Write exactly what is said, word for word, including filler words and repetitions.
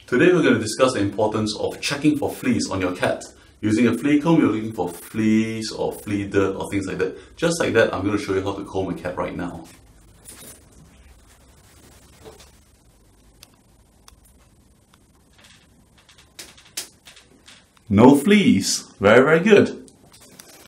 Today we're going to discuss the importance of checking for fleas on your cat. Using a flea comb, you're looking for fleas or flea dirt or things like that. Just like that, I'm going to show you how to comb a cat right now. No fleas. Very, very good.